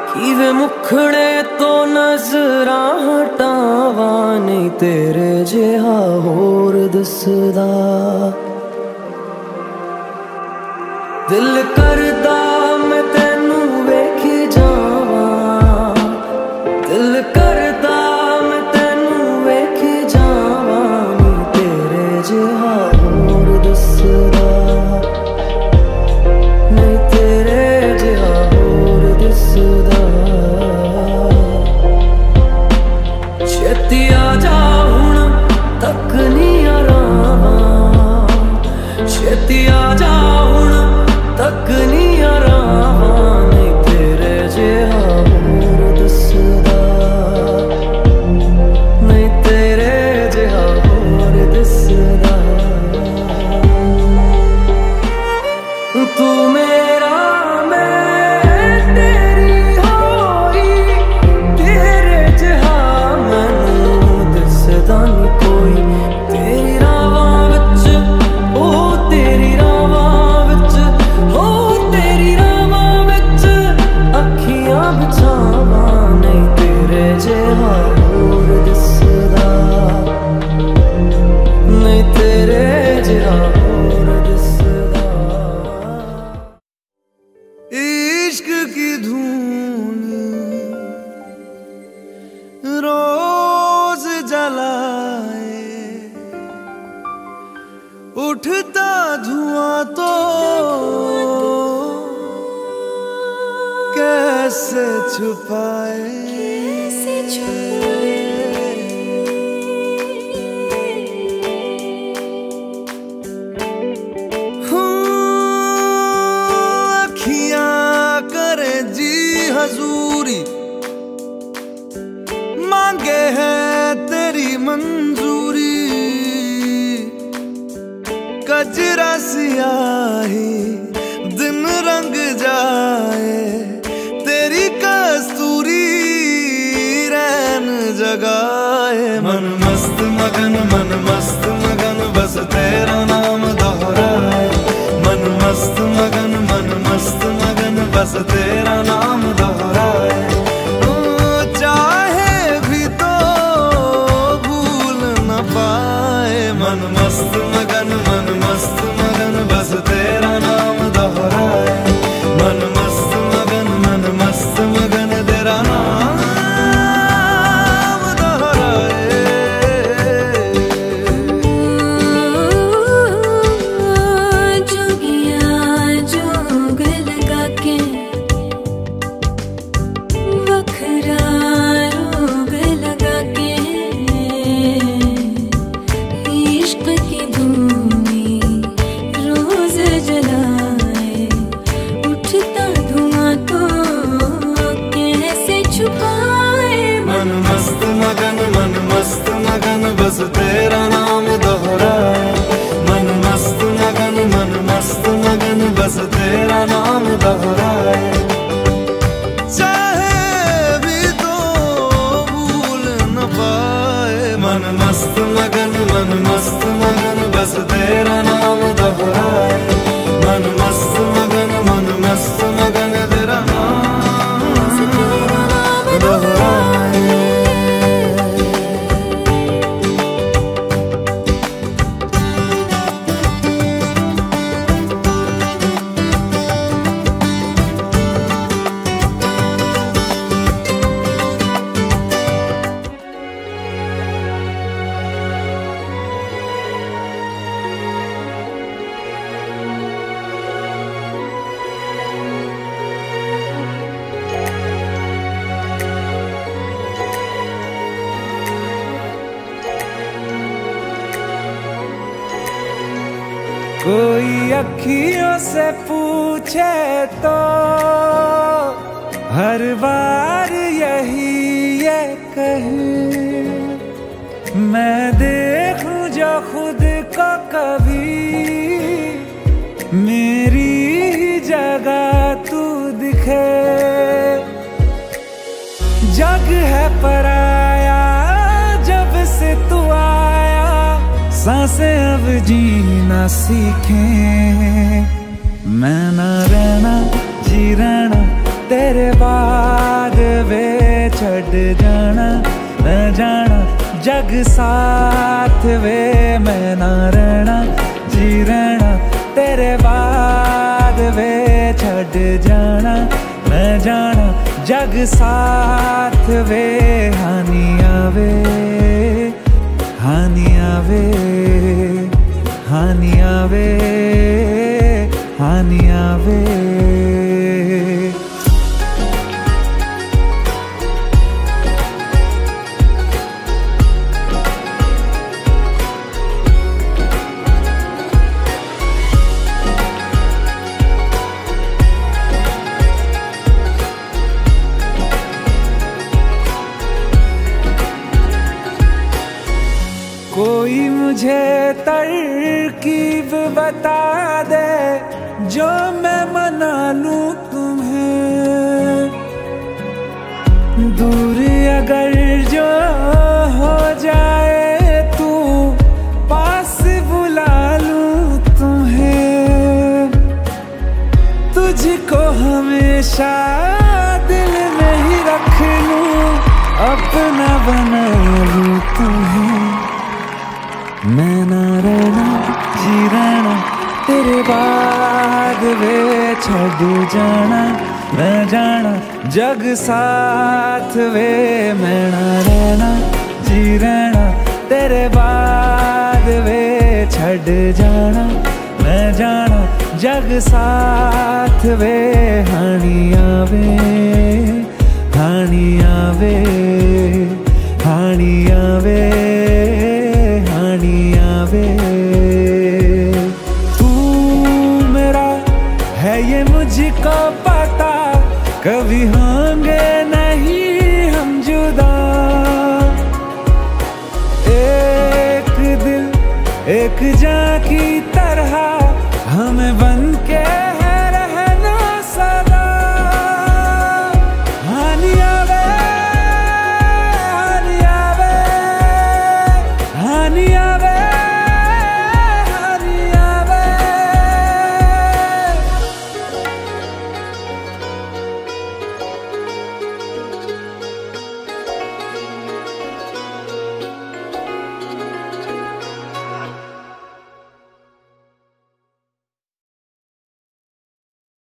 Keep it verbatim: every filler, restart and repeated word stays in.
किवे मुखड़े तो नजरा हटावा नहीं तेरे जिहा होर दिसदा। दिल करदा मैं तेनू वेखी जावा, दिल करदा मैं तेनू वेखी जावा नहीं तेरे जिहा होर दिसदा, नहीं तेरे जिहा होर दिसदा। छेती आ जा हुण तक नहीं आरावा, छेती आ जा हुण तक नहीं आरावा नहीं तेरे जिहा होर दिसदा, नहीं तेरे जिहा होर दिसदा। तू मेरा मैं तेरी होई, तेरे जिहा मैनू दिसदा नहीं कोई। तेरी रावां विच ओ तेरी रावां विच ओ तेरी रावां विच अखियां बिछावा नहीं तेरे जिहा होर दिसदा, नहीं तेरे जिहा होर दिसदा। इश्क की धून रोज जलाए, उठता धुआं तो कैसे छुपाए, कैसे छुपाए। अखियां करे जी हजूरी, मांगे है तेरी मंजूरी। कजरा सियाही दिन रंग जाए, तेरी कस्तूरी रैन जगाए। मन मस्त मगन मन मस्त मगन बस तेरा नाम दोहराए, मन मस्त मगन मन मस्त मगन बस तेरा नाम दोहराए। चाहे भी तो भूल न पाए, मन मस्त मगन मन मस्त मगन बस तेरा नाम दोहराए, मन मस्त मगन मन मस्त मगन तेरा नाम दोहराए। जोगिया जोग लगा के वखरा रोग लगा के, इश्क की धूनी रोज जलाए, उठता धुआं तो कैसे छुपाए। मन मस्त मगन मन मस्त मगन बस तेरा नाम दोहराए, मन मस्त मगन मन मस्त मगन बस तेरा नाम दोहराए। चाहे भी तो भूल न पाए, मन मस्त मगन मन मस्त मगन बस तेरा नाम दोहराए, मन मस्त मगन मन मस्त मगन तेरा नाम दोहराए। कोई अखियों से पूछे तो हर बार यही ये कहे, मैं देखूं जो खुद को कभी मेरी ही जगह तू दिखे। जग है पराया जब से तू आया, सांसें अब जीना सीखें। मैं ना रहना जी रहना तेरे बाद जग साथ वे मैं ना रहना जी रहना तेरे बाद वे छड़ जाना मैं जाना जग साथ वे हानि आवे हानि आवे हानि आवे हानि आवे। कोई मुझे तरकीब बता दे जो मैं मना लूं तुम्हें, दूर अगर जो हो जाए तू पास बुला लूं तुम्हें, तुझको हमेशा दिल में ही रख लूं अपना बना लूं तुम्हें। मैं ना रहना जी रहना तेरे बाद वे छड़ जाना मैं जाना जग साथ वे मैं ना रहना जी रहना तेरे बाद वे छड़ जाना मैं जाना जग साथ वे हानि आवे हानि आवे हानि आवे हानि आवे। तू मेरा है ये मुझको पता कभी होंगे नहीं हम जुदा, एक दिल एक जान की तरह हमें बन